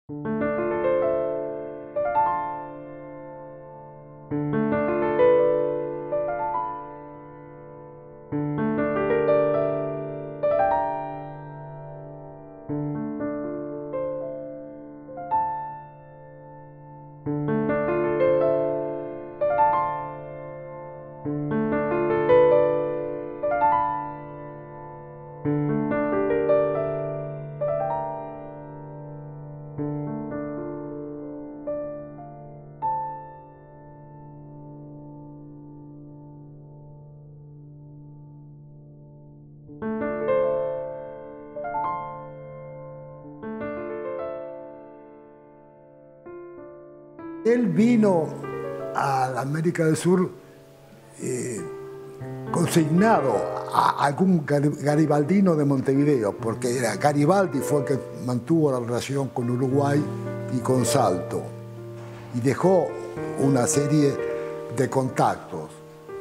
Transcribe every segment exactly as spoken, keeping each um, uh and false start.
Él vino a la América del Sur eh, consignado a algún garibaldino de Montevideo, porque era Garibaldi fue el que mantuvo la relación con Uruguay y con Salto, y dejó una serie de contactos.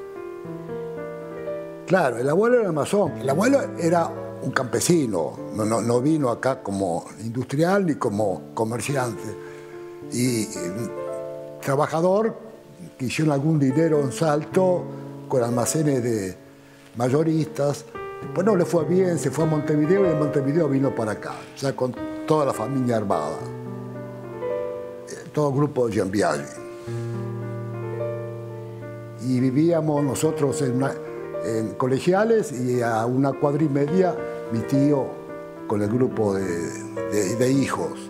Claro, el abuelo era masón, el abuelo era un campesino, no, no, no vino acá como industrial ni como comerciante. Y trabajador que hicieron algún dinero en Salto con almacenes de mayoristas. Después no le fue bien, se fue a Montevideo y de Montevideo vino para acá, ya con toda la familia armada, todo grupo de Giambiaghi. Y vivíamos nosotros en, una, en Colegiales y a una cuadra y media mi tío con el grupo de, de, de hijos.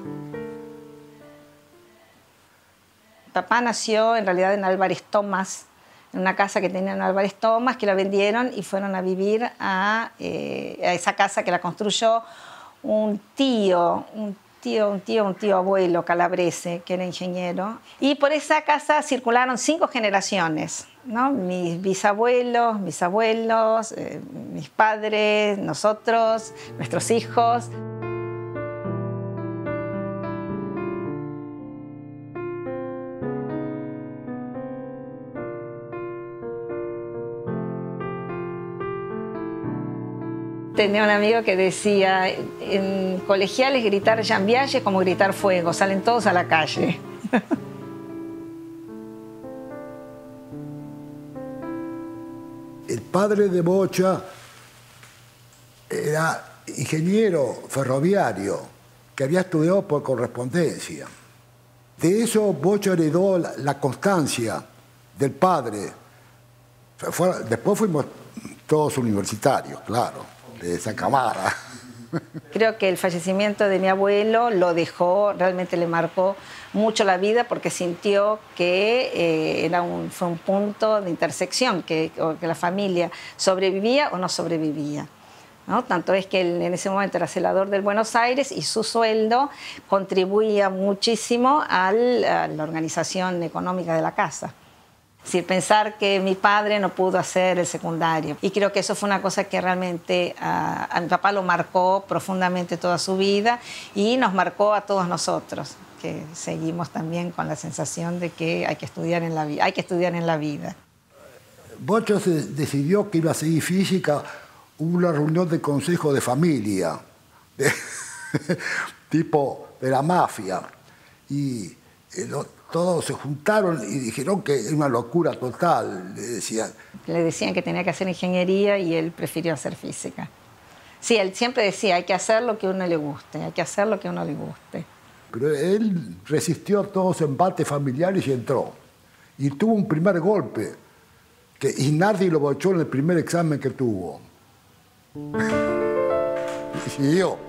Papá nació en realidad en Álvarez Thomas, en una casa que tenían en Álvarez Thomas, que la vendieron y fueron a vivir a, eh, a esa casa que la construyó un tío, un tío, un tío, un tío abuelo calabrese, que era ingeniero. Y por esa casa circularon cinco generaciones, ¿no? Mis bisabuelos, mis abuelos, eh, mis padres, nosotros, nuestros hijos. Tenía un amigo que decía, en Colegiales gritar Giambiaghi es como gritar fuego, salen todos a la calle. El padre de Bocha era ingeniero ferroviario que había estudiado por correspondencia. De eso Bocha heredó la, la constancia del padre. Fue, después fuimos todos universitarios, claro, de esa camada. Creo que el fallecimiento de mi abuelo lo dejó, realmente le marcó mucho la vida porque sintió que eh, era un, fue un punto de intersección, que, que la familia sobrevivía o no sobrevivía, ¿no? Tanto es que él en ese momento era celador del Buenos Aires y su sueldo contribuía muchísimo al, a la organización económica de la casa. Es decir, pensar que mi padre no pudo hacer el secundario. Y creo que eso fue una cosa que realmente a, a mi papá lo marcó profundamente toda su vida y nos marcó a todos nosotros, que seguimos también con la sensación de que hay que estudiar en la vida. Hay que estudiar en la vida. Bocha se decidió que iba a seguir física. Hubo una reunión de consejo de familia, de, tipo de la mafia. Y el, todos se juntaron y dijeron que era una locura total, le decían. Le decían que tenía que hacer ingeniería y él prefirió hacer física. Sí, él siempre decía, hay que hacer lo que a uno le guste, hay que hacer lo que a uno le guste. Pero él resistió todos los embates familiares y entró. Y tuvo un primer golpe, que Inardi lo bochó en el primer examen que tuvo. Y siguió.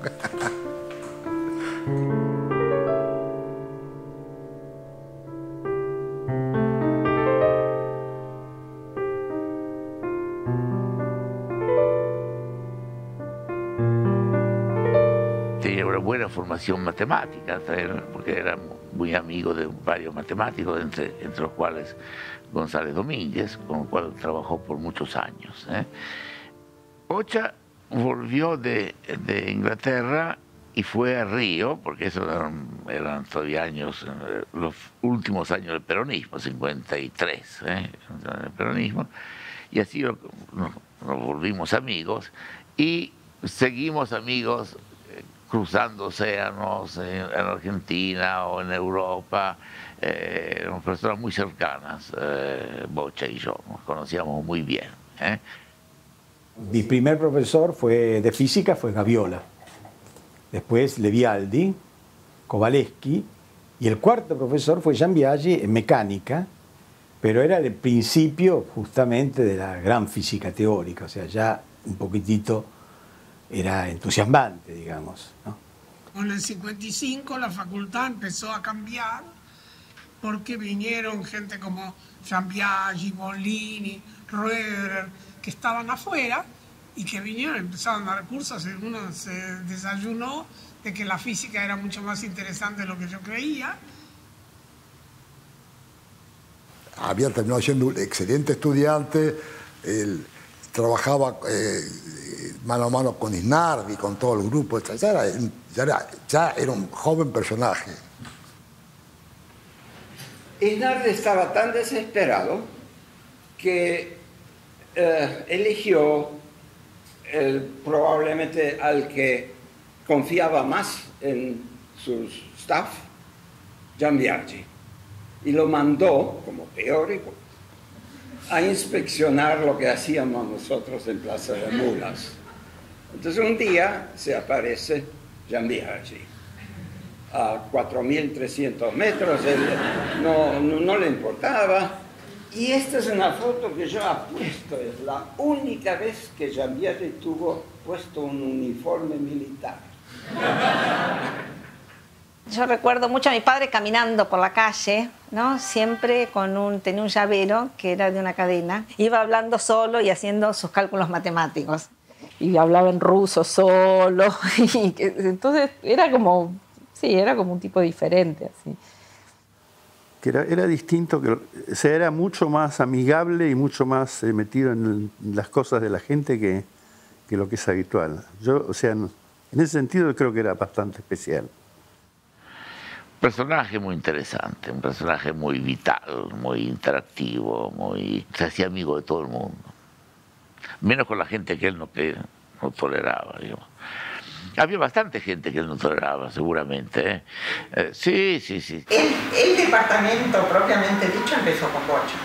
Tenía una buena formación matemática, porque era muy amigo de varios matemáticos, entre, entre los cuales González Domínguez, con el cual trabajó por muchos años. ¿eh? Bocha volvió de, de Inglaterra y fue a Río, porque esos eran, eran todavía años, los últimos años del peronismo, cincuenta y tres, ¿eh? el peronismo, y así nos, nos volvimos amigos y seguimos amigos cruzando océanos en, en Argentina o en Europa, eh, eran personas muy cercanas, eh, Bocha y yo, nos conocíamos muy bien. ¿eh? Mi primer profesor fue, de física fue Gaviola, después Levialdi, Kowalewski, y el cuarto profesor fue Jean Biaggi en mecánica, pero era el principio justamente de la gran física teórica, o sea, ya un poquitito era entusiasmante, digamos, ¿no? En el cincuenta y cinco la facultad empezó a cambiar porque vinieron gente como Jean Biaggi, Bolini, Roederer, que estaban afuera y que vinieron, empezaron a dar cursos y uno se desayunó de que la física era mucho más interesante de lo que yo creía. Había terminado siendo un excelente estudiante, él trabajaba eh, mano a mano con Isnardi, con todo el grupo, ya era, ya era, ya era un joven personaje. Isnardi estaba tan desesperado que eh, eligió el, probablemente al que confiaba más en su staff, Jean Biaggi, y lo mandó, como teórico, a inspeccionar lo que hacíamos nosotros en Plaza de Mulas. Entonces un día se aparece Jean Biaggi a cuatro mil trescientos metros, él no, no, no le importaba. Y esta es una foto que yo apuesto, es la única vez que Jean Biaggi tuvo puesto un uniforme militar. Yo recuerdo mucho a mi padre caminando por la calle, ¿no? Siempre con un, tenía un llavero que era de una cadena. Iba hablando solo y haciendo sus cálculos matemáticos. Y hablaba en ruso solo. Y que, entonces era como, sí, era como un tipo diferente, así. Que era, era distinto, que, o sea, era mucho más amigable y mucho más eh, metido en, en las cosas de la gente que, que lo que es habitual. Yo, o sea, en, en ese sentido creo que era bastante especial. Personaje muy interesante, un personaje muy vital, muy interactivo, muy, se hacía amigo de todo el mundo. Menos con la gente que él no, que no toleraba, digamos. Había bastante gente que él no toleraba, seguramente. ¿eh? Eh, sí, sí, sí. El, el departamento, propiamente dicho, empezó con Bocha.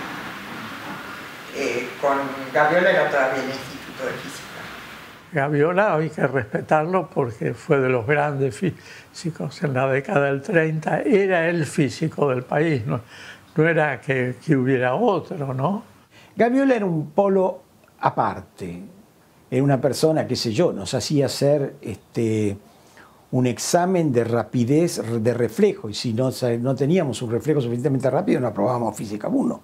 Eh, con Gaviola era todavía el Instituto de Física. Gaviola hay que respetarlo porque fue de los grandes físicos en la década del treinta. Era el físico del país, no, no era que, que hubiera otro, ¿no? Gaviola era un polo aparte. Era una persona, qué sé yo, nos hacía hacer este, un examen de rapidez de reflejo, y si no, no teníamos un reflejo suficientemente rápido no aprobábamos física uno.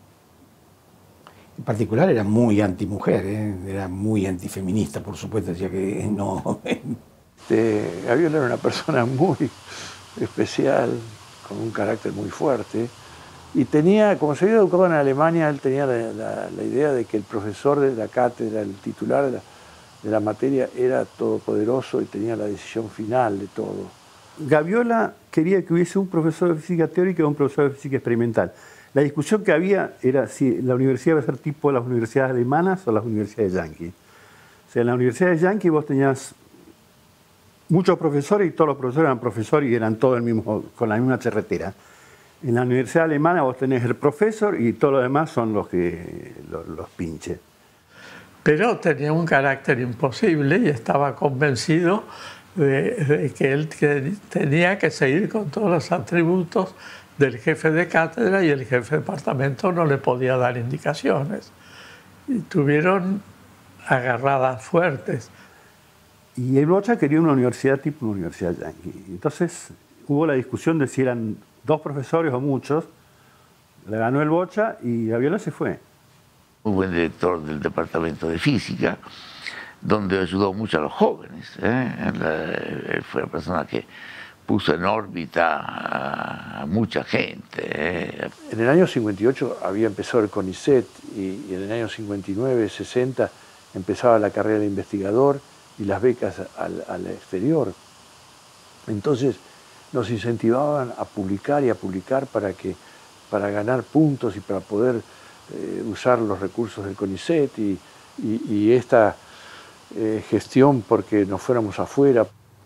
En particular era muy antimujer, ¿eh? Era muy antifeminista, por supuesto, decía que no. Este, Gaviola era una persona muy especial, con un carácter muy fuerte, y tenía, como se había educado en Alemania, él tenía la, la, la idea de que el profesor de la cátedra, el titular de la, de la materia, era todopoderoso y tenía la decisión final de todo. Gaviola quería que hubiese un profesor de física teórica y un profesor de física experimental. La discusión que había era si la universidad iba a ser tipo las universidades alemanas o las universidades yanquis. O sea, en las universidades yanquis vos tenías muchos profesores y todos los profesores eran profesores y eran todos el mismo, con la misma charretera. En la universidad alemana vos tenés el profesor y todos los demás son los, que, los, los pinches. Pero tenía un carácter imposible y estaba convencido de, de que él tenía que seguir con todos los atributos del jefe de cátedra y el jefe de departamento no le podía dar indicaciones. Y tuvieron agarradas fuertes. Y el Bocha quería una universidad tipo una universidad yanqui. Entonces hubo la discusión de si eran dos profesores o muchos. Le ganó el Bocha y Gaviola se fue. Muy buen director del departamento de física, donde ayudó mucho a los jóvenes. ¿eh? Él fue la persona que puso en órbita a mucha gente. ¿eh? En el año cincuenta y ocho había empezado el CONICET y, y en el año cincuenta y nueve, sesenta empezaba la carrera de investigador y las becas al, al exterior. Entonces nos incentivaban a publicar y a publicar para, que, para ganar puntos y para poder eh, usar los recursos del CONICET y, y, y esta eh, gestión porque nos fuéramos afuera.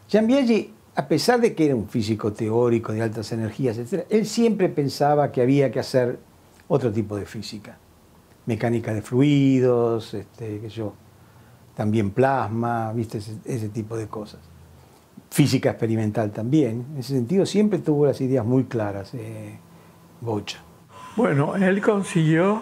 Jean Biaggi, a pesar de que era un físico teórico de altas energías, etcétera, él siempre pensaba que había que hacer otro tipo de física. Mecánica de fluidos, este, qué sé yo, también plasma, ¿viste? Ese, ese tipo de cosas. Física experimental también. En ese sentido siempre tuvo las ideas muy claras, eh, Boccia. Bueno, él consiguió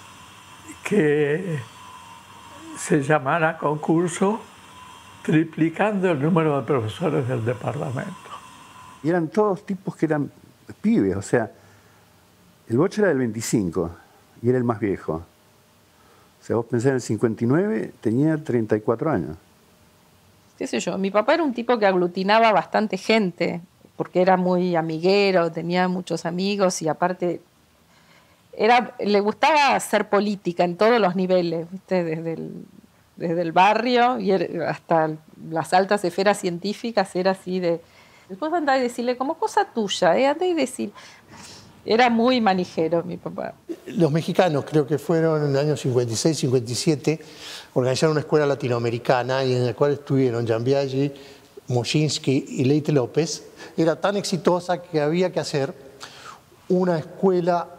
que se llamara concurso triplicando el número de profesores del departamento. Y eran todos tipos que eran pibes, o sea, el Boccia era del veinticinco y era el más viejo. O sea, vos pensás en el cincuenta y nueve, tenía treinta y cuatro años. Qué sé yo, mi papá era un tipo que aglutinaba bastante gente, porque era muy amiguero, tenía muchos amigos y aparte era, le gustaba hacer política en todos los niveles, ¿viste? Desde el, desde el barrio y hasta las altas esferas científicas, era así de... Después andaba y decirle como cosa tuya, ¿eh? Andá y decir... Era muy manijero mi papá. Los mexicanos, creo que fueron en el año cincuenta y seis, cincuenta y siete, organizaron una escuela latinoamericana y en la cual estuvieron Jean Biaggi, Moschinsky y Leite López. Era tan exitosa que había que hacer una escuela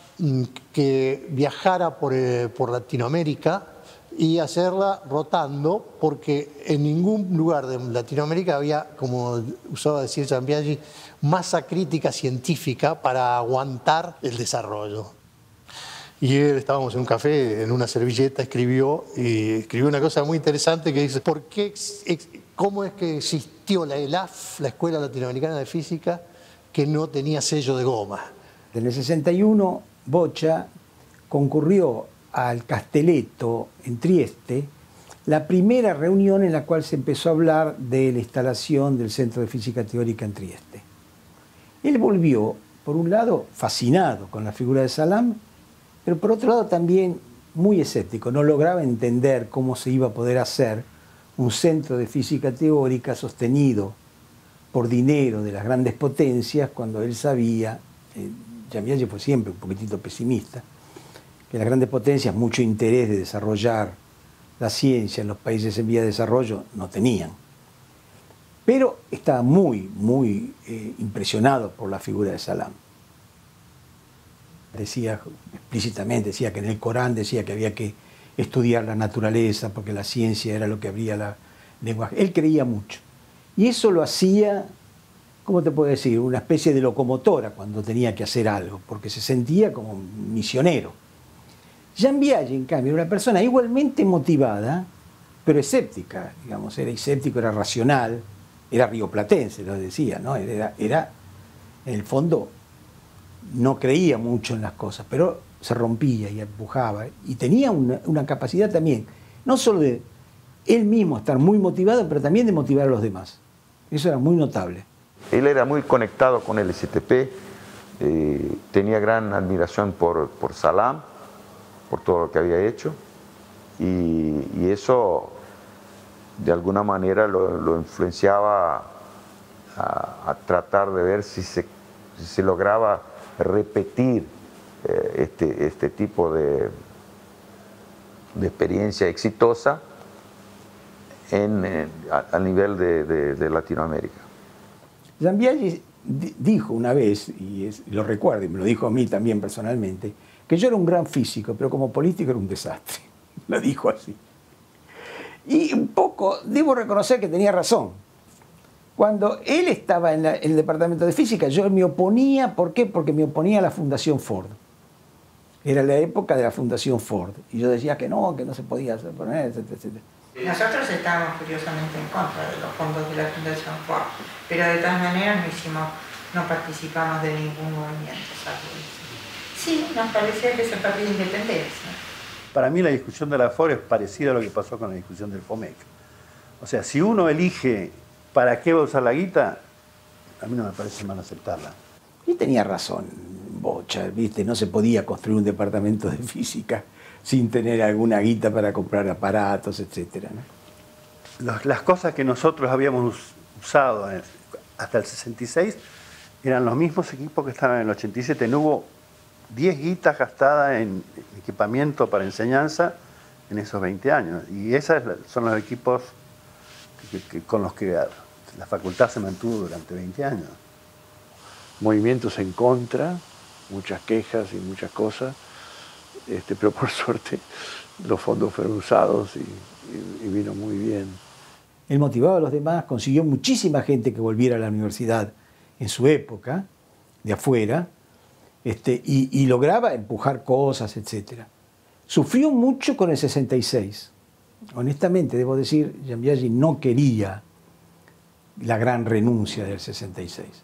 que viajara por, eh, por Latinoamérica y hacerla rotando, porque en ningún lugar de Latinoamérica había, como usaba decir Jean Biaggi, masa crítica científica para aguantar el desarrollo. Y él, estábamos en un café, en una servilleta, escribió, y escribió una cosa muy interesante que dice, ¿por qué, cómo es que existió la E L A F, la Escuela Latinoamericana de Física, que no tenía sello de goma? En el sesenta y uno, Boccia concurrió al Castelletto, en Trieste, la primera reunión en la cual se empezó a hablar de la instalación del Centro de Física Teórica en Trieste. Él volvió, por un lado, fascinado con la figura de Salam, pero por otro lado también muy escéptico. No lograba entender cómo se iba a poder hacer un centro de física teórica sostenido por dinero de las grandes potencias, cuando él sabía, eh, Jean Biaggi fue siempre un poquitito pesimista, que las grandes potencias mucho interés de desarrollar la ciencia en los países en vía de desarrollo no tenían. Pero estaba muy, muy eh, impresionado por la figura de Salam. Decía explícitamente, decía que en el Corán decía que había que estudiar la naturaleza porque la ciencia era lo que abría la lenguaje. Él creía mucho. Y eso lo hacía, ¿cómo te puedo decir? Una especie de locomotora cuando tenía que hacer algo, porque se sentía como misionero. Jean Biaggi, en cambio, era una persona igualmente motivada, pero escéptica, digamos, era escéptico, era racional, era rioplatense, lo decía, ¿no? Era, era, en el fondo, no creía mucho en las cosas, pero se rompía y empujaba, y tenía una, una capacidad también, no solo de él mismo estar muy motivado, pero también de motivar a los demás. Eso era muy notable. Él era muy conectado con el S T P, eh, tenía gran admiración por, por Salam, por todo lo que había hecho, y, y eso de alguna manera lo, lo influenciaba a, a tratar de ver si se, si se lograba repetir eh, este, este tipo de, de experiencia exitosa en, en, a, a nivel de, de, de Latinoamérica. Jean Biaggi dijo una vez, y es, lo recuerdo, y me lo dijo a mí también personalmente, que yo era un gran físico, pero como político era un desastre. Lo dijo así. Y un poco, debo reconocer que tenía razón. Cuando él estaba en, la, en el departamento de física, yo me oponía, ¿por qué? Porque me oponía a la Fundación Ford. Era la época de la Fundación Ford. Y yo decía que no, que no se podía hacer, etcétera, etcétera. Nosotros estábamos curiosamente en contra de los fondos de la Fundación Ford, pero de todas maneras no hicimos, no participamos de ningún movimiento, ¿sabes? Sí, nos parecía que se perdía independencia. Para mí la discusión de la Ford es parecida a lo que pasó con la discusión del FOMEC. O sea, si uno elige para qué va a usar la guita, a mí no me parece mal aceptarla. Y tenía razón, Boccia, ¿viste? No se podía construir un departamento de física sin tener alguna guita para comprar aparatos, etcétera, ¿no? Las, las cosas que nosotros habíamos usado hasta el sesenta y seis eran los mismos equipos que estaban en el ochenta y siete. No hubo diez guitas gastadas en equipamiento para enseñanza en esos veinte años. Y esos son los equipos que, que, con los que la facultad se mantuvo durante veinte años. Movimientos en contra, muchas quejas y muchas cosas, este, pero por suerte los fondos fueron usados y, y, y vino muy bien. Él motivaba a los demás, consiguió muchísima gente que volviera a la universidad en su época, de afuera, este, y, y lograba empujar cosas, etcétera. Sufrió mucho con el sesenta y seis. Honestamente, debo decir, Jean Biaggi no quería la gran renuncia del sesenta y seis.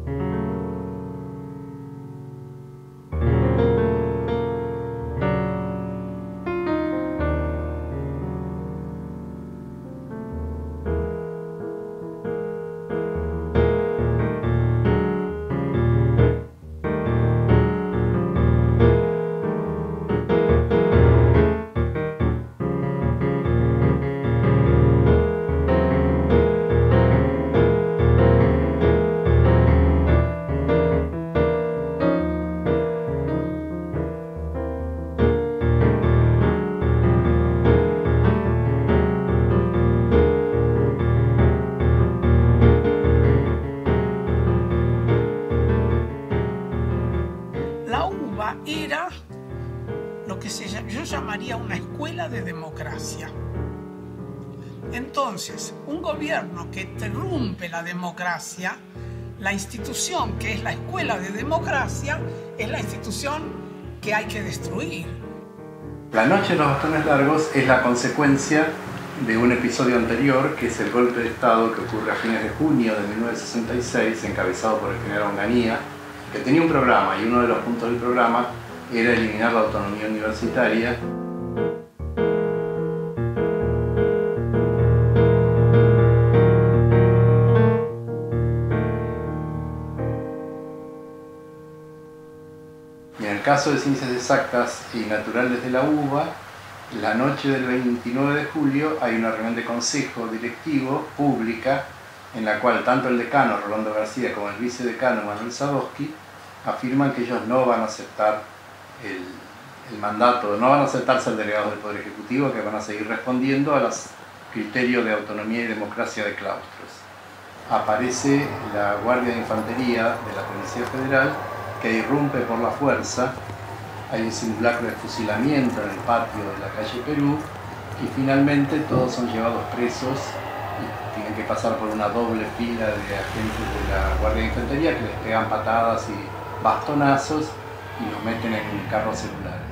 Era lo que se, yo llamaría una escuela de democracia. Entonces, un gobierno que interrumpe la democracia, la institución que es la escuela de democracia, es la institución que hay que destruir. La noche de los bastones largos es la consecuencia de un episodio anterior, que es el golpe de Estado que ocurre a fines de junio de mil novecientos sesenta y seis, encabezado por el general Onganía, que tenía un programa, y uno de los puntos del programa era eliminar la autonomía universitaria. Y en el caso de Ciencias Exactas y Naturales de la U B A, la noche del veintinueve de julio hay una reunión de consejo directivo pública en la cual tanto el decano Rolando García como el vicedecano Manuel Sadowski afirman que ellos no van a aceptar el, el mandato, no van a aceptar ser delegados del Poder Ejecutivo, que van a seguir respondiendo a los criterios de autonomía y democracia de claustros. Aparece la Guardia de Infantería de la Policía Federal, que irrumpe por la fuerza. Hay un simulacro de fusilamiento en el patio de la calle Perú y finalmente todos son llevados presos y tienen que pasar por una doble fila de agentes de la Guardia de Infantería que les pegan patadas y bastonazos y los meten en carros celulares.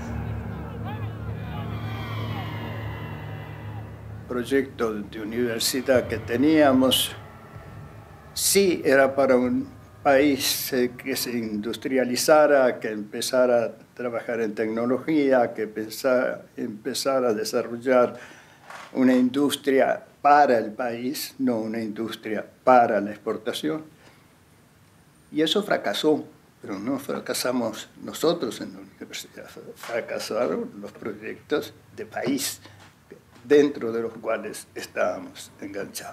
El proyecto de universidad que teníamos sí era para un país que se industrializara, que empezara a trabajar en tecnología, que empezara, empezara a desarrollar una industria para el país, no una industria para la exportación. Y eso fracasó. Pero no fracasamos nosotros en la universidad, fracasaron los proyectos de país dentro de los cuales estábamos enganchados.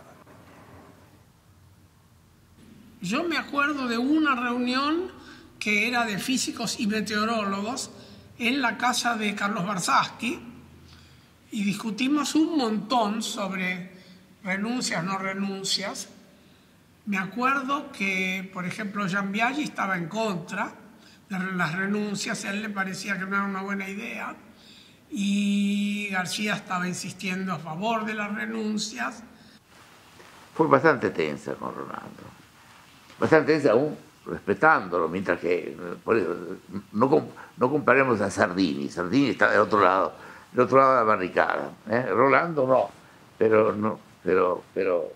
Yo me acuerdo de una reunión que era de físicos y meteorólogos en la casa de Carlos Barsaski y discutimos un montón sobre renuncias, no renuncias. Me acuerdo que, por ejemplo, Jean Biaggi estaba en contra de las renuncias, a él le parecía que no era una buena idea, y García estaba insistiendo a favor de las renuncias. Fue bastante tensa con Rolando, bastante tensa aún respetándolo, mientras que, por eso, no, no comparemos a Sardini, Sardini está del otro lado, del otro lado de la barricada, ¿eh? Rolando no, pero no, pero, pero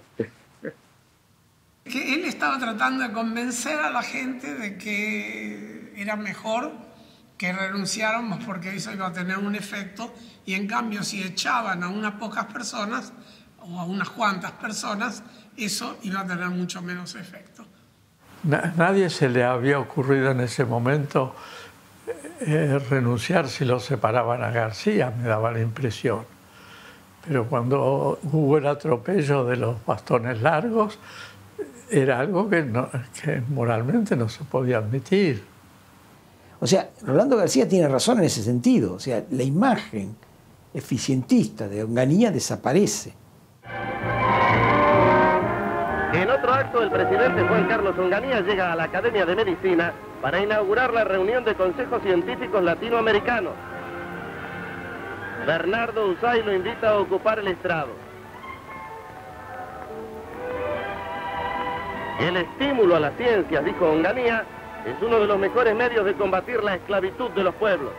que él estaba tratando de convencer a la gente de que era mejor que renunciáramos porque eso iba a tener un efecto, y en cambio si echaban a unas pocas personas o a unas cuantas personas, eso iba a tener mucho menos efecto. Nadie se le había ocurrido en ese momento eh, renunciar si lo separaban a García, me daba la impresión. Pero cuando hubo el atropello de los bastones largos, era algo que, no, que moralmente no se podía admitir. O sea, Rolando García tiene razón en ese sentido. O sea, la imagen eficientista de Onganía desaparece. En otro acto, el presidente Juan Carlos Onganía llega a la Academia de Medicina para inaugurar la reunión de consejos científicos latinoamericanos. Bernardo Usay lo invita a ocupar el estrado. El estímulo a las ciencias, dijo Onganía, es uno de los mejores medios de combatir la esclavitud de los pueblos.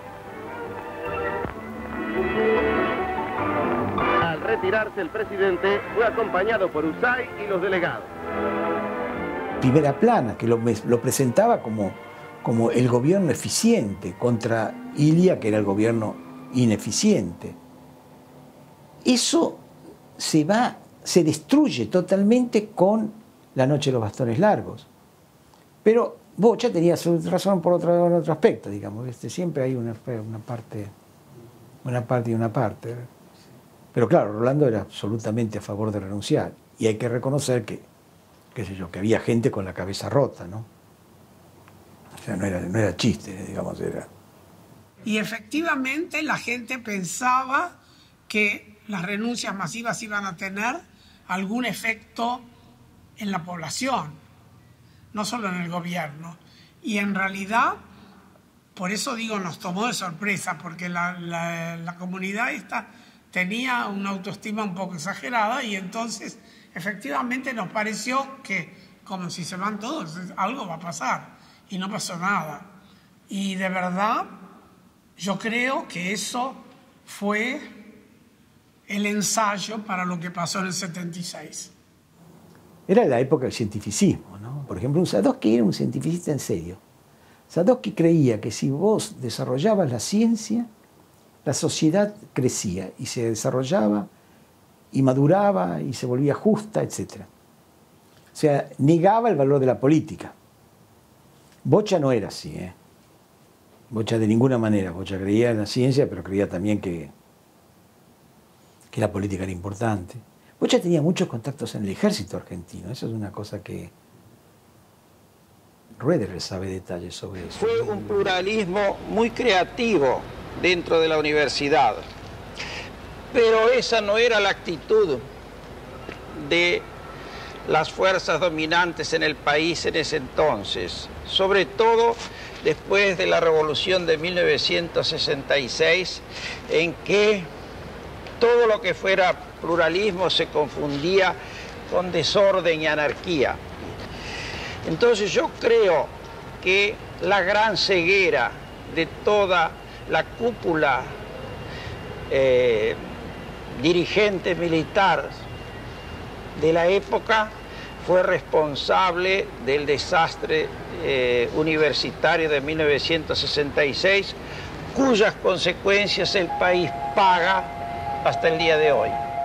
Al retirarse el presidente, fue acompañado por Usay y los delegados. Primera Plana, que lo, lo presentaba como, como el gobierno eficiente contra Ilia, que era el gobierno ineficiente. Eso se va, se destruye totalmente con La Noche de los Bastones Largos. Pero Bocha tenía su razón por otro, en otro aspecto, digamos. Este, siempre hay una, una parte, una parte y una parte. Pero claro, Rolando era absolutamente a favor de renunciar. Y hay que reconocer que, qué sé yo, que había gente con la cabeza rota, ¿no? O sea, no era, no era chiste, digamos, era... Y efectivamente la gente pensaba que las renuncias masivas iban a tener algún efecto en la población, no solo en el gobierno. Y en realidad, por eso digo, nos tomó de sorpresa, porque la, la, la comunidad esta tenía una autoestima un poco exagerada y entonces efectivamente nos pareció que, como si se van todos, algo va a pasar. Y no pasó nada. Y de verdad, yo creo que eso fue el ensayo para lo que pasó en el setenta y seis. Era la época del cientificismo, ¿no? Por ejemplo, un Sadowski era un cientificista en serio. Sadowski creía que si vos desarrollabas la ciencia, la sociedad crecía y se desarrollaba y maduraba y se volvía justa, etcétera. O sea, negaba el valor de la política. Bocha no era así, ¿eh? Bocha de ninguna manera. Bocha creía en la ciencia, pero creía también que, que la política era importante. Bocha tenía muchos contactos en el ejército argentino. Eso es una cosa que Roederer sabe detalles sobre eso. Fue un pluralismo muy creativo dentro de la universidad, pero esa no era la actitud de las fuerzas dominantes en el país en ese entonces, sobre todo después de la Revolución de mil novecientos sesenta y seis, en que todo lo que fuera pluralismo se confundía con desorden y anarquía. Entonces yo creo que la gran ceguera de toda la cúpula eh, dirigente militar de la época fue responsable del desastre eh, universitario de mil novecientos sesenta y seis, cuyas consecuencias el país paga hasta el día de hoy.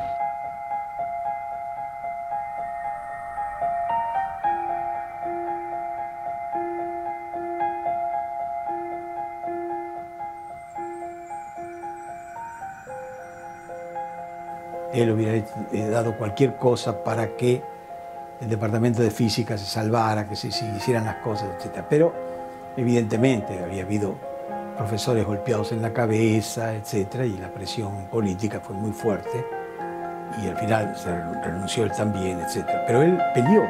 Él hubiera dado cualquier cosa para que el departamento de física se salvara, que se, se hicieran las cosas, etcétera. Pero evidentemente había habido profesores golpeados en la cabeza, etcétera, y la presión política fue muy fuerte y al final se renunció él también, etcétera. Pero él peleó.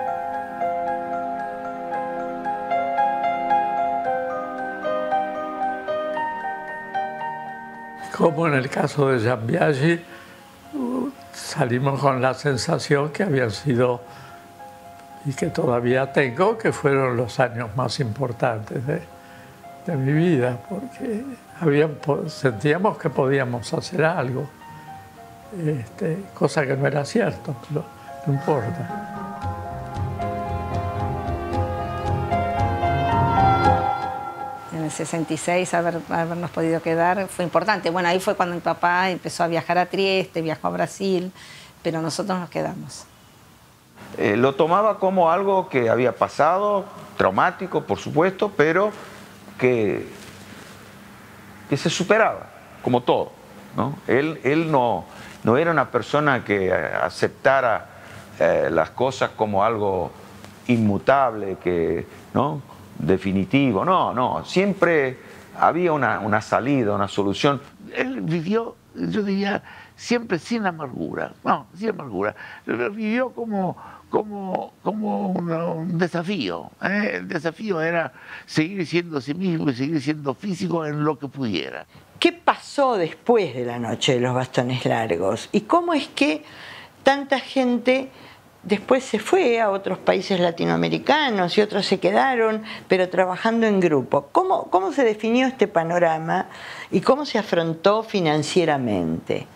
Como en el caso de Jean Biaggi, salimos con la sensación que habían sido, y que todavía tengo, que fueron los años más importantes de, de mi vida, porque habían, sentíamos que podíamos hacer algo, este, cosa que no era cierto, pero no importa. En el sesenta y seis haber, habernos podido quedar fue importante. Bueno, ahí fue cuando mi papá empezó a viajar a Trieste, viajó a Brasil, pero nosotros nos quedamos. Eh, lo tomaba como algo que había pasado, traumático, por supuesto, pero que, que se superaba, como todo, ¿no? Él, él no, no era una persona que aceptara eh, las cosas como algo inmutable, que, ¿no? definitivo, no, no, siempre había una, una salida, una solución. Él vivió, yo diría, siempre sin amargura, no, sin amargura, vivió como, como, como una, un desafío. ¿eh? El desafío era seguir siendo sí mismo y seguir siendo físico en lo que pudiera. ¿Qué pasó después de la noche de los bastones largos? ¿Y cómo es que tanta gente después se fue a otros países latinoamericanos y otros se quedaron, pero trabajando en grupo? ¿Cómo, cómo se definió este panorama y cómo se afrontó financieramente?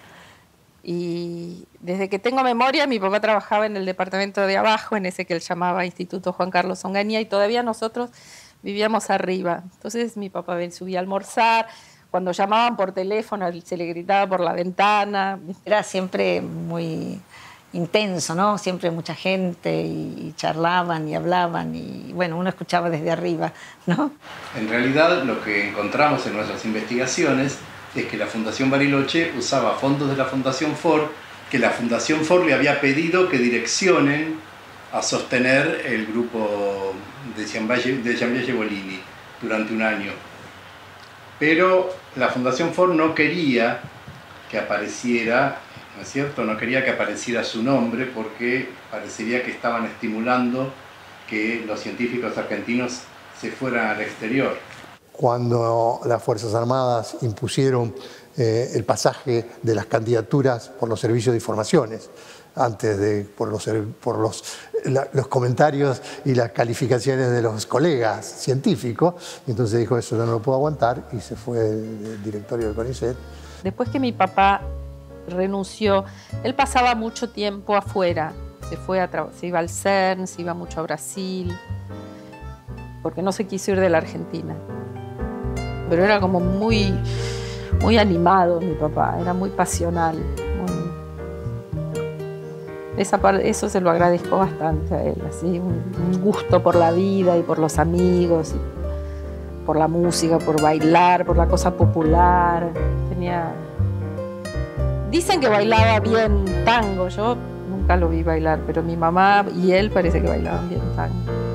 Y desde que tengo memoria, mi papá trabajaba en el departamento de abajo, en ese que él llamaba Instituto Juan Carlos Onganía, y todavía nosotros vivíamos arriba. Entonces mi papá subía a almorzar, cuando llamaban por teléfono se le gritaba por la ventana. Era siempre muy intenso, ¿no? Siempre mucha gente y charlaban y hablaban y bueno, uno escuchaba desde arriba, ¿no? En realidad lo que encontramos en nuestras investigaciones es que la Fundación Bariloche usaba fondos de la Fundación Ford, que la Fundación Ford le había pedido que direccionen a sostener el grupo de Giambiaggi Bolini durante un año. Pero la Fundación Ford no quería que apareciera, ¿no es cierto? No quería que apareciera su nombre porque parecería que estaban estimulando que los científicos argentinos se fueran al exterior. Cuando las Fuerzas Armadas impusieron eh, el pasaje de las candidaturas por los servicios de informaciones, antes de por los, por los, la, los comentarios y las calificaciones de los colegas científicos, entonces dijo, eso yo no lo puedo aguantar, y se fue del directorio del CONICET. Después que mi papá renunció, él pasaba mucho tiempo afuera, se, fue a se iba al CERN, se iba mucho a Brasil, porque no se quiso ir de la Argentina. Pero era como muy, muy animado mi papá, era muy pasional. Muy... Esa parte, eso se lo agradezco bastante a él, así, un, un gusto por la vida y por los amigos, y por la música, por bailar, por la cosa popular. Tenía... Dicen que bailaba bien tango, yo nunca lo vi bailar, pero mi mamá y él parece que bailaban bien tango.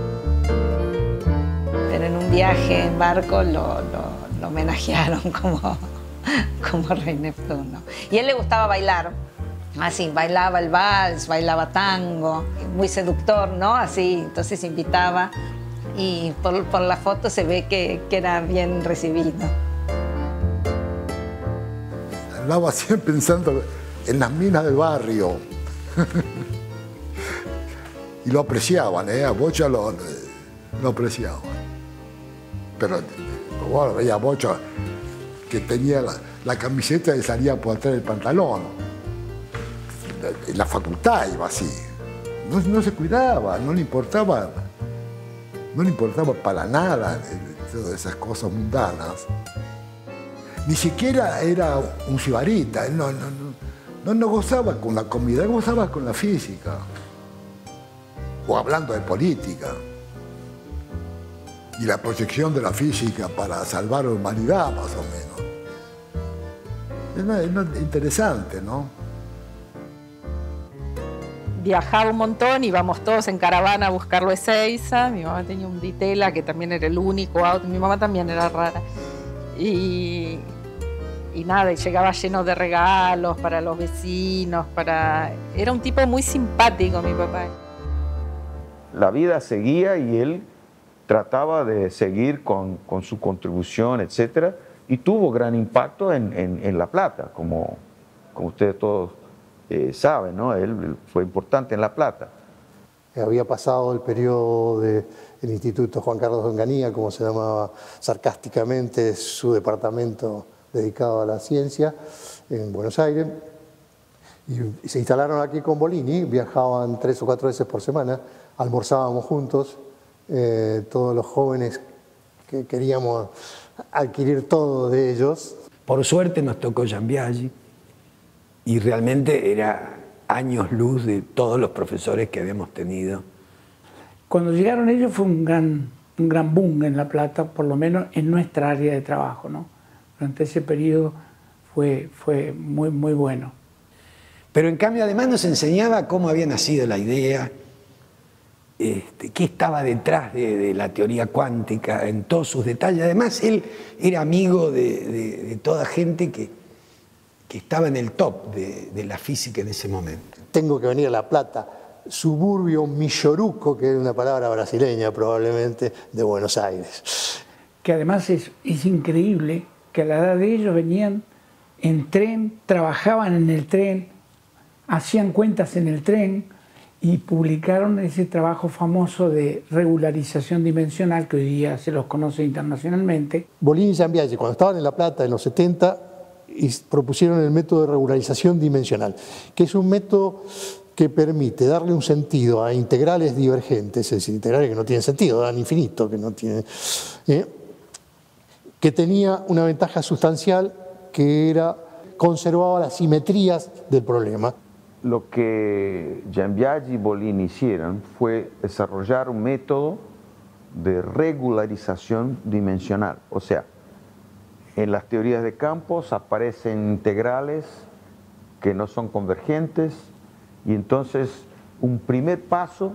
Pero en un viaje en barco lo... lo... lo homenajearon como, como Rey Neptuno. Y a él le gustaba bailar, así, bailaba el vals, bailaba tango, muy seductor, ¿no? Así, entonces invitaba y por, por la foto se ve que, que era bien recibido. Hablaba siempre pensando en las minas del barrio. Y lo apreciaban, ¿eh? A Bocha lo, lo apreciaban. Pero bueno, veía a Bocha que tenía la, la camiseta y salía por atrás del pantalón. En la facultad iba así. No, no se cuidaba, no le importaba, no le importaba para nada todas esas cosas mundanas. Ni siquiera era un sibarita, no, no, no, no gozaba con la comida, gozaba con la física. O hablando de política. Y la proyección de la física para salvar a la humanidad, más o menos. Es, es interesante, ¿no? Viajaba un montón, íbamos todos en caravana a buscarlo a Ezeiza. Mi mamá tenía un Ditela, que también era el único auto. Mi mamá también era rara. Y, y nada, y llegaba lleno de regalos para los vecinos, para... Era un tipo muy simpático, mi papá. La vida seguía y él trataba de seguir con, con su contribución, etcétera, y tuvo gran impacto en, en, en La Plata, como, como ustedes todos eh, saben, ¿no? Él fue importante en La Plata. Había pasado el periodo del Instituto Juan Carlos Onganía, como se llamaba sarcásticamente su departamento dedicado a la ciencia, en Buenos Aires, y se instalaron aquí con Bolini, viajaban tres o cuatro veces por semana, almorzábamos juntos, eh, todos los jóvenes que queríamos adquirir todo de ellos. Por suerte nos tocó Giambiaggi y realmente era años luz de todos los profesores que habíamos tenido. Cuando llegaron ellos fue un gran, un gran boom en La Plata, por lo menos en nuestra área de trabajo, ¿no? Durante ese periodo fue, fue muy, muy bueno. Pero en cambio además nos enseñaba cómo había nacido la idea, este, qué estaba detrás de, de la teoría cuántica en todos sus detalles. Además él era amigo de, de, de toda gente que, que estaba en el top de, de la física en ese momento. Tengo que venir a La Plata suburbio Milloruco, que es una palabra brasileña probablemente, de Buenos Aires. Que además es, es increíble que a la edad de ellos venían en tren, trabajaban en el tren, hacían cuentas en el tren y publicaron ese trabajo famoso de regularización dimensional que hoy día se los conoce internacionalmente. Bolini y Giambiagi, cuando estaban en La Plata en los setenta, y propusieron el método de regularización dimensional, que es un método que permite darle un sentido a integrales divergentes, es decir, integrales que no tienen sentido, dan infinito, que no tienen, eh, que tenía una ventaja sustancial que era conservaba las simetrías del problema. Lo que Giambiagi y Bolini hicieron fue desarrollar un método de regularización dimensional, o sea, en las teorías de campos aparecen integrales que no son convergentes y entonces un primer paso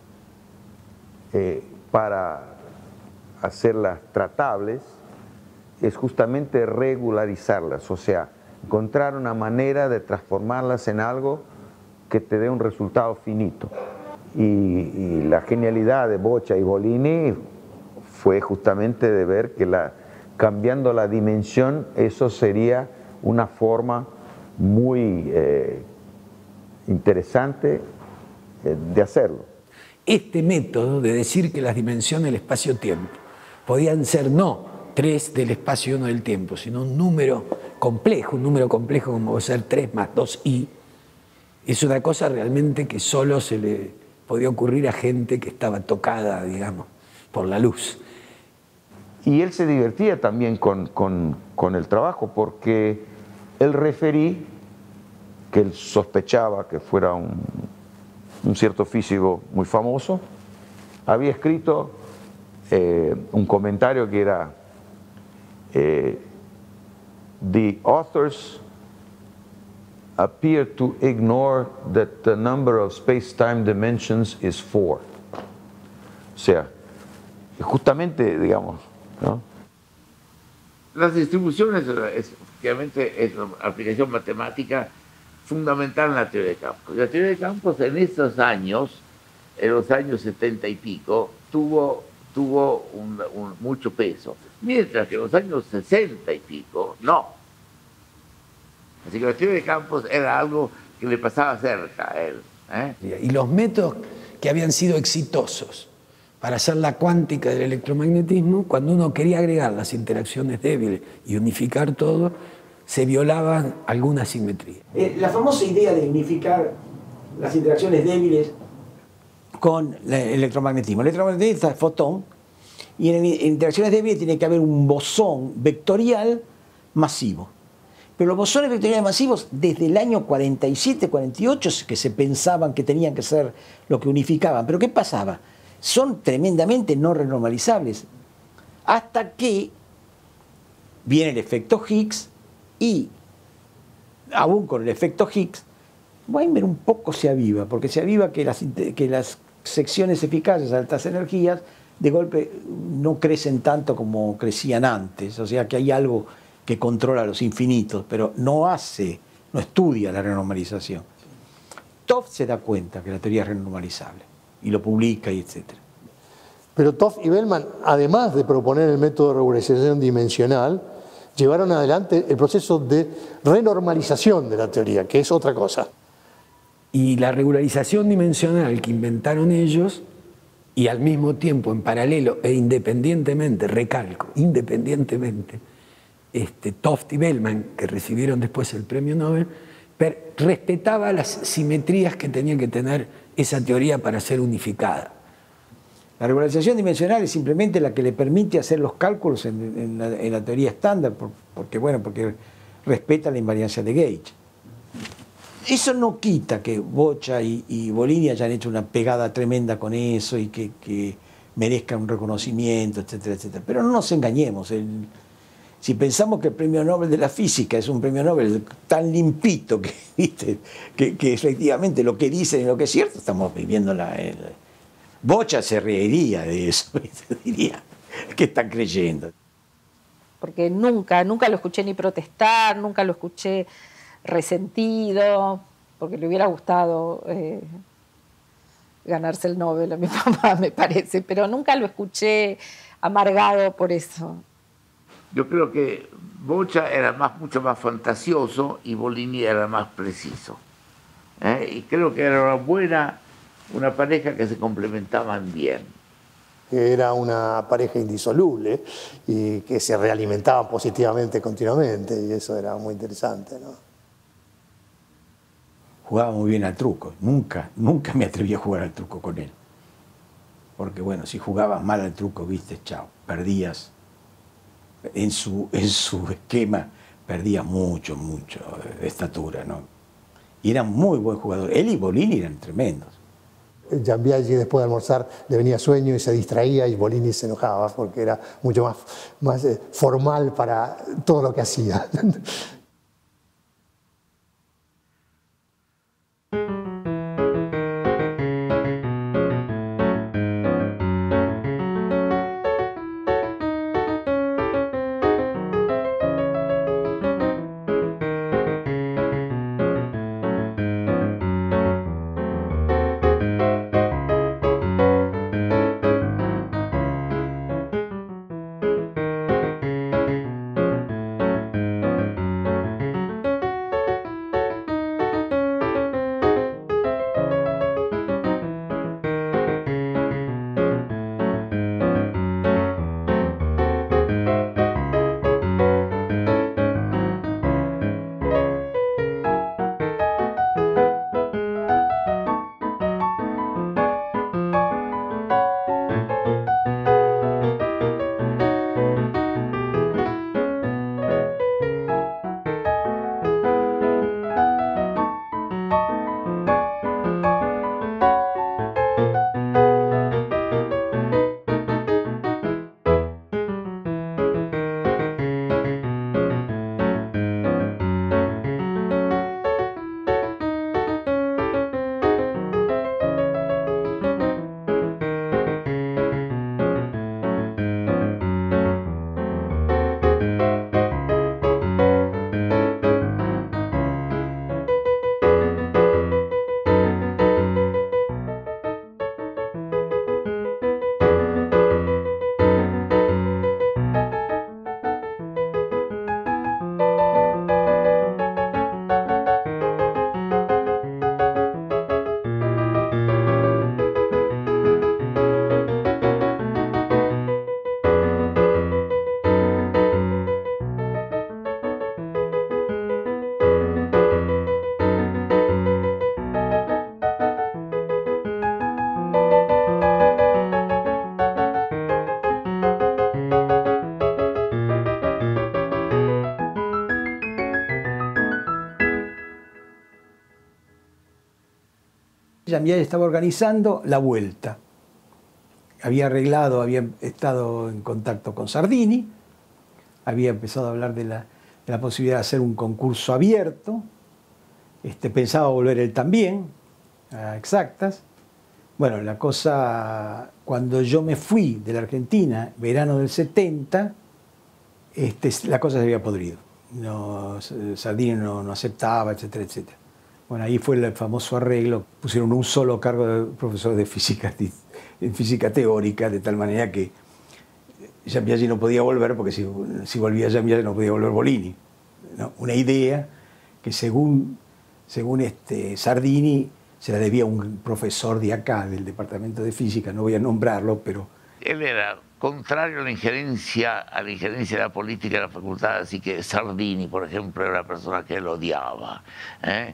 eh, para hacerlas tratables es justamente regularizarlas, o sea, encontrar una manera de transformarlas en algo que te dé un resultado finito. Y, y la genialidad de Boccia y Bolini fue justamente de ver que la cambiando la dimensión, eso sería una forma muy eh, interesante eh, de hacerlo. Este método de decir que las dimensiones del espacio-tiempo podían ser no tres del espacio y uno del tiempo, sino un número complejo, un número complejo como va a ser tres más dos i, es una cosa realmente que solo se le podía ocurrir a gente que estaba tocada, digamos, por la luz. Y él se divertía también con, con, con el trabajo, porque él referí que él sospechaba que fuera un, un cierto físico muy famoso, había escrito eh, un comentario que era eh, the authors appear to ignore that the number of space-time dimensions is four. O sea, justamente, digamos, ¿no? Las distribuciones es, efectivamente, es una aplicación matemática fundamental en la teoría de campos. La teoría de campos en estos años, en los años setenta y pico, tuvo, tuvo un, un, mucho peso, mientras que en los años sesenta y pico, no. Así que la teoría de campos era algo que le pasaba cerca a él, ¿eh? Y los métodos que habían sido exitosos para hacer la cuántica del electromagnetismo, cuando uno quería agregar las interacciones débiles y unificar todo, se violaban algunas simetrías. Eh, la famosa idea de unificar las interacciones débiles con el electromagnetismo. El electromagnetismo es el fotón, y en, en interacciones débiles tiene que haber un bosón vectorial masivo. Pero los bosones vectoriales masivos, desde el año cuarenta y siete, cuarenta y ocho, que se pensaban que tenían que ser lo que unificaban. ¿Pero qué pasaba? Son tremendamente no renormalizables, hasta que viene el efecto Higgs y, aún con el efecto Higgs, Weinberg un poco se aviva, porque se aviva que las, que las secciones eficaces a altas energías de golpe no crecen tanto como crecían antes, o sea que hay algo que controla los infinitos, pero no hace, no estudia la renormalización. Toff se da cuenta que la teoría es renormalizable y lo publica y etcétera. Pero Toff y Bellman, además de proponer el método de regularización dimensional, llevaron adelante el proceso de renormalización de la teoría, que es otra cosa. Y la regularización dimensional que inventaron ellos, y al mismo tiempo, en paralelo e independientemente, recalco, independientemente, este, Toff y Bellman, que recibieron después el premio Nobel, per, respetaba las simetrías que tenía que tener esa teoría para ser unificada. La regularización dimensional es simplemente la que le permite hacer los cálculos en, en, la, en la teoría estándar, por, porque, bueno, porque respeta la invariancia de Gauge. Eso no quita que Boccia y, y Bolini hayan hecho una pegada tremenda con eso y que, que merezcan un reconocimiento, etcétera, etcétera. Pero no nos engañemos. El, si pensamos que el premio Nobel de la física es un premio Nobel tan limpito que, ¿viste? que, que efectivamente lo que dicen y lo que es cierto, estamos viviendo la... El, Boccia se reiría de eso, diría, ¿qué están creyendo? Porque nunca, nunca lo escuché ni protestar, nunca lo escuché resentido, porque le hubiera gustado eh, ganarse el Nobel a mi papá, me parece, pero nunca lo escuché amargado por eso. Yo creo que Boccia era más, mucho más fantasioso y Bolini era más preciso. ¿eh? Y creo que era una buena, una pareja que se complementaban bien. Era una pareja indisoluble y que se realimentaban positivamente continuamente, y eso era muy interesante, ¿no? Jugaba muy bien al truco. Nunca, nunca me atreví a jugar al truco con él. Porque bueno, si jugabas mal al truco, viste, chao, perdías. En su, en su esquema perdía mucho, mucho de estatura, ¿no? Y era muy buen jugador. Él y Bolini eran tremendos. Giambiaghi después de almorzar le venía sueño y se distraía y Bolini se enojaba porque era mucho más, más eh, formal para todo lo que hacía. Giambiaghi estaba organizando la vuelta. Había arreglado, había estado en contacto con Sardini, había empezado a hablar de la, de la posibilidad de hacer un concurso abierto, este, pensaba volver él también, a Exactas. Bueno, la cosa, cuando yo me fui de la Argentina, verano del setenta, este, la cosa se había podrido. No, Sardini no, no aceptaba, etcétera, etcétera. Bueno, ahí fue el famoso arreglo, pusieron un solo cargo de profesor de física, en física teórica, de tal manera que Giambiaghi no podía volver, porque si, si volvía Giambiaghi no podía volver Bolini, ¿no? Una idea que según, según este Sardini se la debía a un profesor de acá, del departamento de física, no voy a nombrarlo, pero... Él era contrario a la injerencia, a la injerencia de la política de la facultad, así que Sardini, por ejemplo, era una persona que él odiaba. ¿eh?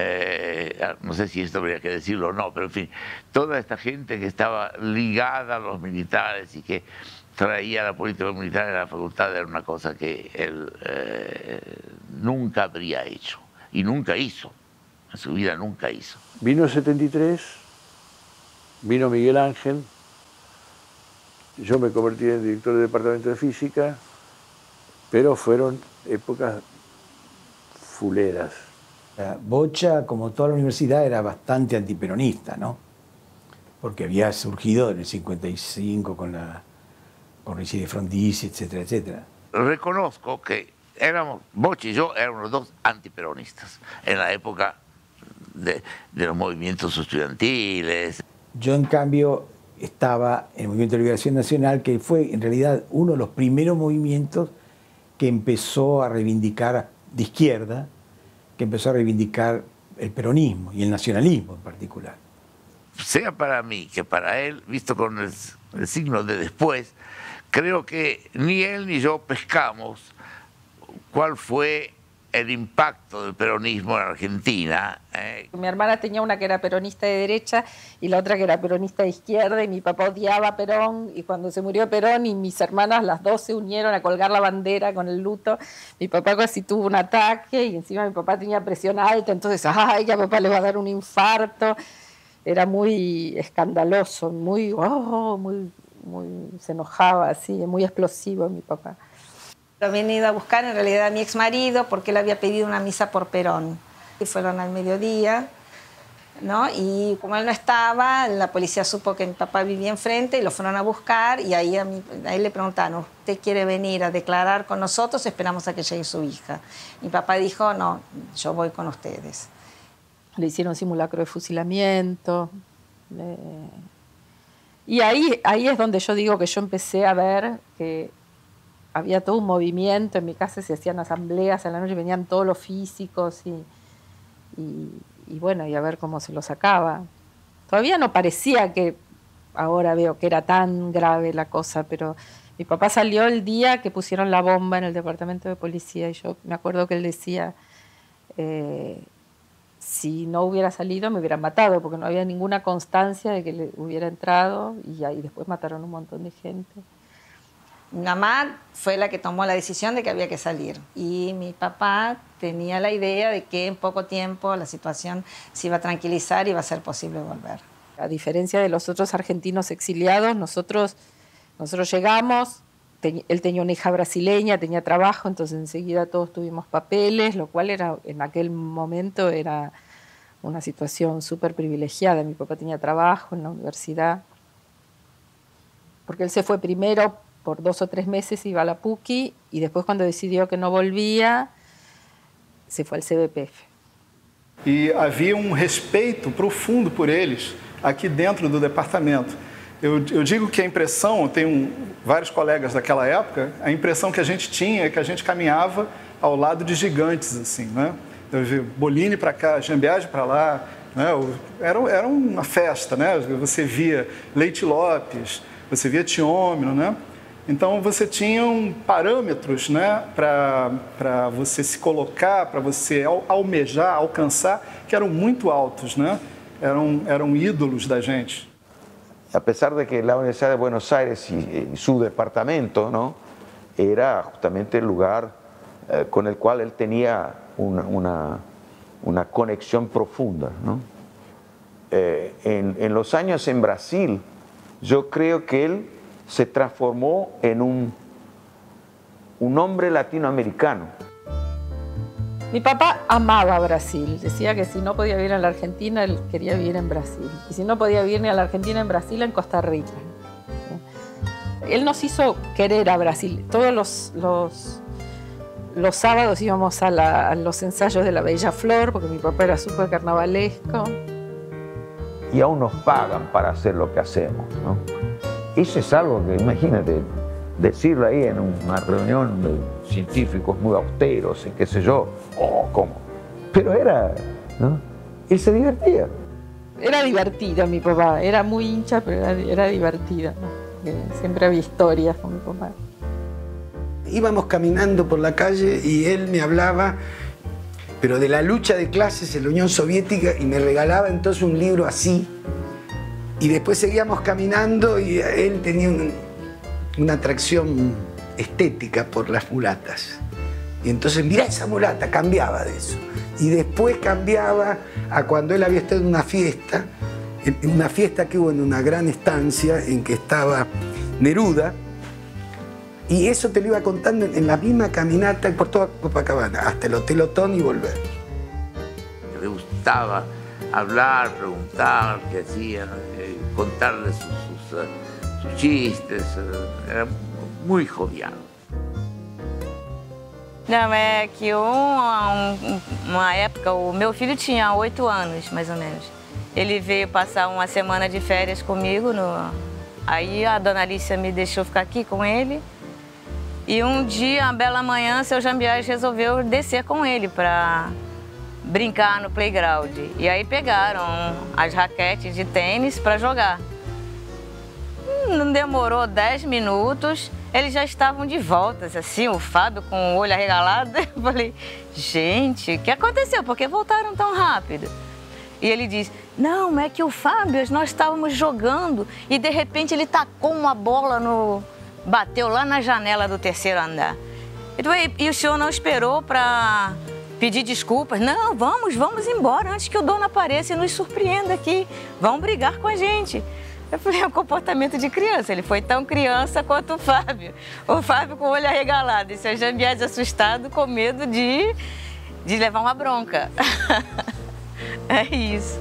Eh, no sé si esto habría que decirlo o no, pero en fin, toda esta gente que estaba ligada a los militares y que traía la política militar en la facultad era una cosa que él eh, nunca habría hecho y nunca hizo, en su vida nunca hizo. Vino el setenta y tres, vino Miguel Ángel, yo me convertí en director del departamento de física, pero fueron épocas fuleras. Boccia, como toda la universidad, era bastante antiperonista, ¿no? Porque había surgido en el cincuenta y cinco con la con Ricci de Frondizi, etcétera, etcétera. Reconozco que éramos, Boccia y yo éramos los dos antiperonistas en la época de, de los movimientos estudiantiles. Yo, en cambio, estaba en el Movimiento de Liberación Nacional, que fue en realidad uno de los primeros movimientos que empezó a reivindicar, de izquierda, que empezó a reivindicar el peronismo y el nacionalismo en particular. Sea para mí que para él, visto con el, el signo de después, creo que ni él ni yo pescamos cuál fue el impacto del peronismo en Argentina. Eh. Mi hermana tenía una que era peronista de derecha y la otra que era peronista de izquierda, y mi papá odiaba a Perón, y cuando se murió Perón y mis hermanas, las dos se unieron a colgar la bandera con el luto. Mi papá casi tuvo un ataque y encima mi papá tenía presión alta, entonces, ay, que a papá le va a dar un infarto. Era muy escandaloso, muy, oh, muy, muy, se enojaba así, muy explosivo mi papá. Lo habían ido a buscar en realidad a mi ex marido porque él había pedido una misa por Perón. Y fueron al mediodía, ¿no? Y como él no estaba, la policía supo que mi papá vivía enfrente y lo fueron a buscar, y ahí a, mí, a él le preguntaron, ¿usted quiere venir a declarar con nosotros? Esperamos a que llegue su hija. Mi papá dijo, no, yo voy con ustedes. Le hicieron simulacro de fusilamiento. Le... Y ahí, ahí es donde yo digo que yo empecé a ver que había todo un movimiento. En mi casa se hacían asambleas, a la noche venían todos los físicos y, y, y bueno, y a ver cómo se lo sacaba. Todavía no parecía que, ahora veo que era tan grave la cosa, pero mi papá salió el día que pusieron la bomba en el departamento de policía, y yo me acuerdo que él decía, eh, si no hubiera salido me hubieran matado, porque no había ninguna constancia de que le hubiera entrado, y ahí después mataron un montón de gente. Mi mamá fue la que tomó la decisión de que había que salir, y mi papá tenía la idea de que en poco tiempo la situación se iba a tranquilizar y iba a ser posible volver. A diferencia de los otros argentinos exiliados, nosotros, nosotros llegamos, te, él tenía una hija brasileña, tenía trabajo, entonces enseguida todos tuvimos papeles, lo cual era, en aquel momento era una situación súper privilegiada. Mi papá tenía trabajo en la universidad, porque él se fue primero por dos o tres meses, iba a la PUCI, y después, cuando decidió que no volvía, se fue al C B P F. E havia um respeito profundo por eles aqui dentro do departamento. Eu, eu digo que a impressão, eu tenho vários colegas daquela época, a impressão que a gente tinha é que a gente caminhava ao lado de gigantes, assim, né? Eu vi Bolini para cá, Jambiage para lá, né? Era, era uma festa, né? Você via Leite Lopes, você via Tiômino, né? Então você tinha parâmetros, né, para você se colocar, para você almejar, alcançar, que eram muito altos, né? Eram, eram ídolos da gente. A pesar de que la Universidad de Buenos Aires y, y su departamento, ¿no?, era justamente el lugar eh, con el cual él tenía una, una, una conexión profunda, ¿no? Eh, en, en los años en Brasil, yo creo que él se transformó en un, un hombre latinoamericano. Mi papá amaba Brasil, decía que si no podía vivir en la Argentina, él quería vivir en Brasil. Y si no podía vivir ni a la Argentina, en Brasil, en Costa Rica. Él nos hizo querer a Brasil. Todos los, los, los sábados íbamos a, la, a los ensayos de la Bella Flor, porque mi papá era súper carnavalesco. Y aún nos pagan para hacer lo que hacemos, ¿no? Eso es algo que, imagínate, decirlo ahí en una reunión de científicos muy austeros y qué sé yo, oh, ¿cómo? Pero era, ¿no? Él se divertía. Era divertido mi papá, era muy hincha, pero era, era divertido, ¿no? Siempre había historias con mi papá. Íbamos caminando por la calle y él me hablaba, pero de la lucha de clases en la Unión Soviética, y me regalaba entonces un libro así. Y después seguíamos caminando y él tenía un, una atracción estética por las mulatas. Y entonces, mirá esa mulata, cambiaba de eso. Y después cambiaba a cuando él había estado en una fiesta, en una fiesta que hubo en una gran estancia en que estaba Neruda, y eso te lo iba contando en la misma caminata por toda Copacabana, hasta el Hotel Otón y volver. Le gustaba hablar, preguntar qué hacían, eh, contarles sus, sus, uh, sus chistes, uh, era muy jovial. Não, é que eu, um, uma época, o meu filho tinha oito anos, mais ou menos. Ele veio passar uma semana de férias comigo. No... Aí a dona Alicia me deixou ficar aqui com ele. E um dia, uma bela manhã, seu Jambiage resolveu descer com ele para brincar no playground. E aí pegaram as raquetes de tênis para jogar. Não demorou dez minutos, eles já estavam de volta, assim, o Fábio com o olho arregalado. Eu falei, gente, o que aconteceu? Por que voltaram tão rápido? E ele diz, não, é que o Fábio, nós estávamos jogando e de repente ele tacou uma bola no... bateu lá na janela do terceiro andar. E o senhor não esperou para pedir desculpas? Não, vamos, vamos embora antes que o dono apareça e nos surpreenda aqui. Vão brigar com a gente. Eu falei, é um comportamento de criança. Ele foi tão criança quanto o Fábio. O Fábio com o olho arregalado e seu Jambiage assustado com medo de, de levar uma bronca. É isso.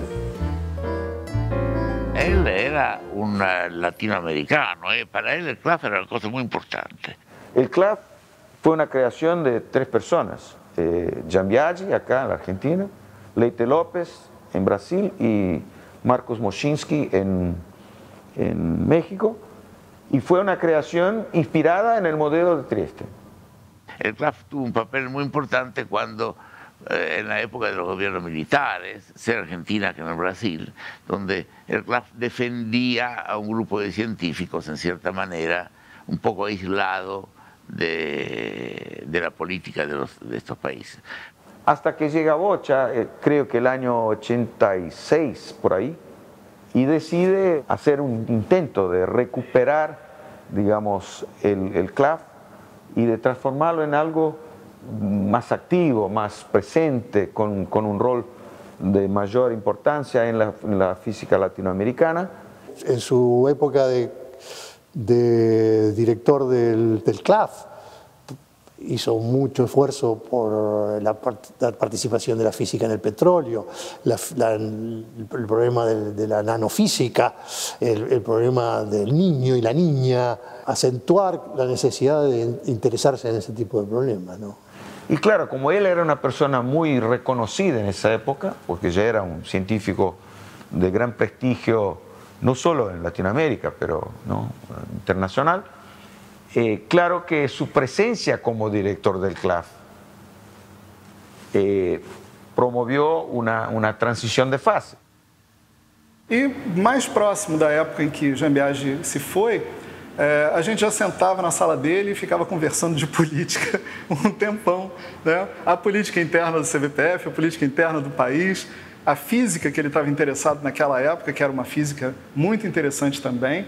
Él era un latinoamericano, ¿eh? Para él el C L A F era una cosa muy importante. El C L A F fue una creación de tres personas, eh, Jambiage acá en la Argentina, Leite López en Brasil y Marcos Moschinsky en, en México, y fue una creación inspirada en el modelo de Trieste. El C L A F tuvo un papel muy importante cuando en la época de los gobiernos militares, sea en Argentina que en el Brasil, donde el C L A F defendía a un grupo de científicos, en cierta manera, un poco aislado de, de la política de, los, de estos países. Hasta que llega Bocha, eh, creo que el año ochenta y seis, por ahí, y decide hacer un intento de recuperar, digamos, el, el C L A F y de transformarlo en algo más activo, más presente, con, con un rol de mayor importancia en la, en la física latinoamericana. En su época de, de director del, del C L A F, hizo mucho esfuerzo por la, la participación de la física en el petróleo, la, la, el, el problema de, de la nanofísica, el, el problema del niño y la niña, acentuar la necesidad de interesarse en ese tipo de problemas, ¿no? Y claro, como él era una persona muy reconocida en esa época, porque ya era un científico de gran prestigio, no solo en Latinoamérica, pero ¿no? internacional, eh, claro que su presencia como director del C L A F eh, promovió una, una transición de fase. E mais próximo da época em que Jambiage se foi, É, a gente já sentava na sala dele e ficava conversando de política um tempão, né? A política interna do C B P F, a política interna do país, a física que ele estava interessado naquela época, que era uma física muito interessante também.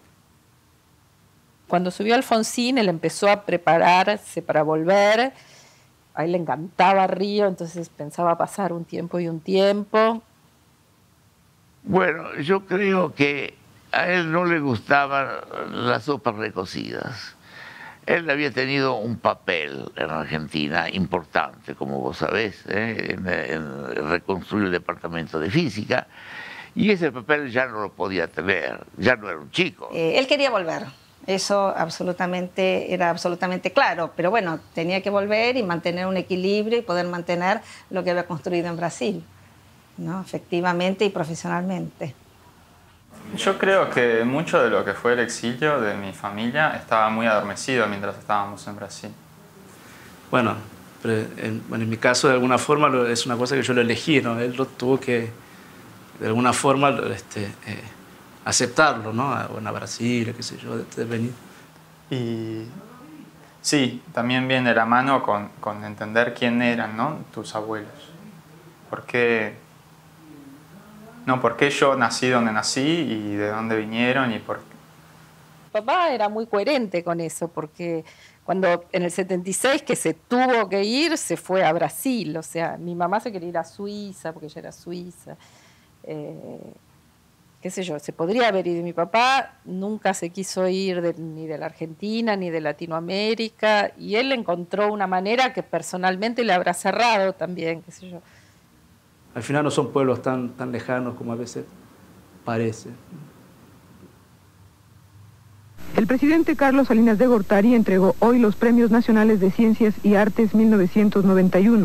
Cuando subió Alfonsín, él empezó a prepararse para volver. A él le encantaba Río, entonces pensaba pasar un tiempo y un tiempo. Bueno, yo creo que a él no le gustaban las sopas recocidas. Él había tenido un papel en Argentina importante, como vos sabés, ¿eh? en, en reconstruir el departamento de física, y ese papel ya no lo podía tener, ya no era un chico. Eh, él quería volver, eso absolutamente, era absolutamente claro, pero bueno, tenía que volver y mantener un equilibrio y poder mantener lo que había construido en Brasil, ¿no? Efectivamente y profesionalmente. Yo creo que mucho de lo que fue el exilio de mi familia estaba muy adormecido mientras estábamos en Brasil. Bueno, pero en, bueno, en mi caso de alguna forma lo, es una cosa que yo lo elegí, ¿no? Él lo tuvo que de alguna forma este, eh, aceptarlo, ¿no? A, bueno, a Brasil, qué sé yo, de, de venir. Y sí, también viene de la mano con, con entender quién eran, ¿no? Tus abuelos. ¿Por qué? No, ¿por qué yo nací donde nací y de dónde vinieron y por qué? Papá era muy coherente con eso, porque cuando en el setenta y seis que se tuvo que ir, se fue a Brasil. O sea, mi mamá se quería ir a Suiza, porque ella era suiza. Eh, qué sé yo, se podría haber ido. Mi papá nunca se quiso ir de, ni de la Argentina, ni de Latinoamérica, y él encontró una manera que personalmente le habrá cerrado también, qué sé yo. Al final no son pueblos tan, tan lejanos como a veces parece. El presidente Carlos Salinas de Gortari entregó hoy los Premios Nacionales de Ciencias y Artes mil novecientos noventa y uno.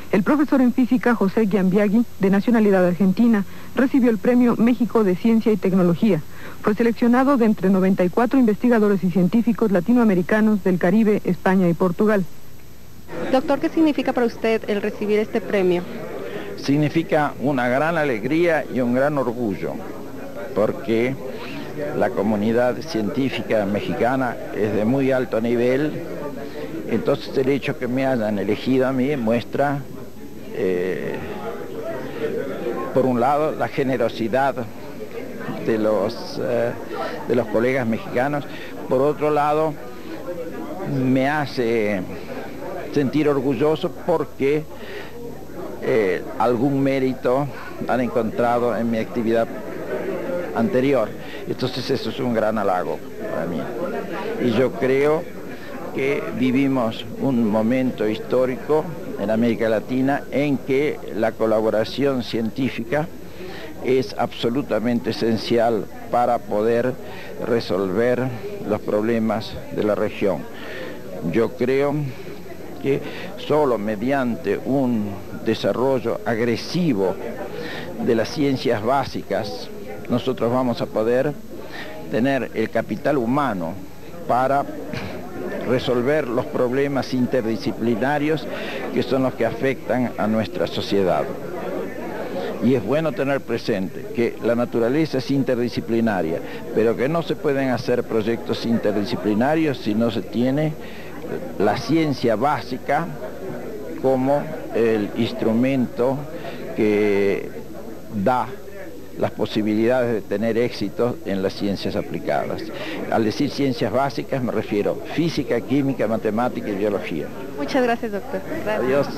El profesor en física José Giambiaghi, de nacionalidad argentina, recibió el Premio México de Ciencia y Tecnología. Fue seleccionado de entre noventa y cuatro investigadores y científicos latinoamericanos del Caribe, España y Portugal. Doctor, ¿qué significa para usted el recibir este premio? Significa una gran alegría y un gran orgullo, porque la comunidad científica mexicana es de muy alto nivel. Entonces el hecho que me hayan elegido a mí muestra, eh, por un lado, la generosidad de los, eh, de los colegas mexicanos, por otro lado, me hace sentir orgulloso porque eh, algún mérito han encontrado en mi actividad anterior. Entonces eso es un gran halago para mí. Y yo creo que vivimos un momento histórico en América Latina en que la colaboración científica es absolutamente esencial para poder resolver los problemas de la región. Yo creo que solo mediante un desarrollo agresivo de las ciencias básicas nosotros vamos a poder tener el capital humano para resolver los problemas interdisciplinarios que son los que afectan a nuestra sociedad. Y es bueno tener presente que la naturaleza es interdisciplinaria, pero que no se pueden hacer proyectos interdisciplinarios si no se tiene la ciencia básica como el instrumento que da las posibilidades de tener éxito en las ciencias aplicadas. Al decir ciencias básicas me refiero a física, química, matemática y biología. Muchas gracias, doctor. Gracias. Adiós.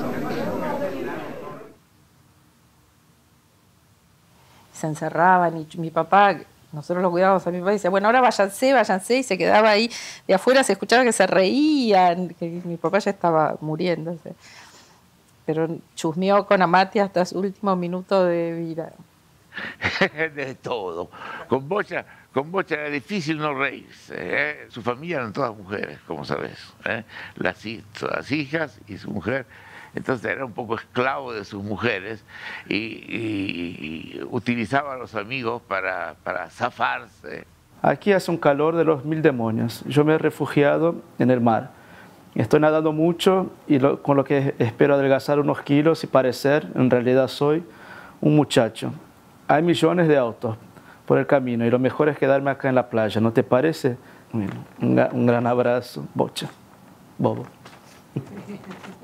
Se encerraban y mi papá, nosotros lo cuidábamos a mi papá y decía, bueno, ahora váyanse, váyanse, y se quedaba ahí. De afuera se escuchaba que se reían, que mi papá ya estaba muriéndose. Pero chusmeó con Amati hasta su último minuto de vida. De todo. Con Bocha, con Bocha era difícil no reírse. ¿eh? Su familia eran todas mujeres, como sabes. ¿eh? Las, las hijas y su mujer. Entonces era un poco esclavo de sus mujeres y, y, y utilizaba a los amigos para, para zafarse. Aquí hace un calor de los mil demonios. Yo me he refugiado en el mar. Estoy nadando mucho y lo, con lo que espero adelgazar unos kilos y parecer, en realidad soy un muchacho. Hay millones de autos por el camino y lo mejor es quedarme acá en la playa, ¿no te parece? Un, un gran abrazo, Bocha, Bobo.